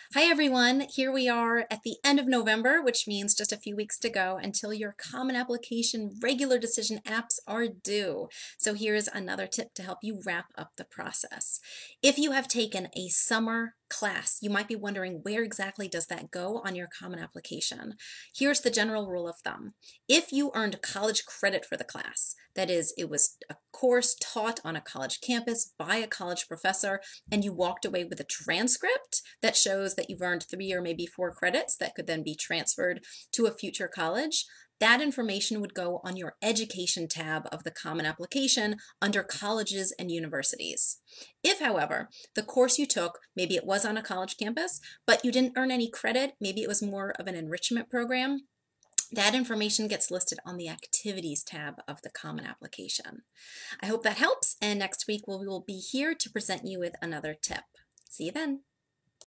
Hi everyone, here we are at the end of November, which means just a few weeks to go until your Common Application regular decision apps are due. So here's another tip to help you wrap up the process. If you have taken a summer class, you might be wondering where exactly does that go on your Common Application. Here's the general rule of thumb. If you earned college credit for the class, that is, it was a course taught on a college campus by a college professor, and you walked away with a transcript that shows that you've earned 3 or maybe 4 credits that could then be transferred to a future college, that information would go on your Education tab of the Common Application under Colleges and Universities. If, however, the course you took, maybe it was on a college campus, but you didn't earn any credit, maybe it was more of an enrichment program, that information gets listed on the Activities tab of the Common Application. I hope that helps, and next week we will be here to present you with another tip. See you then.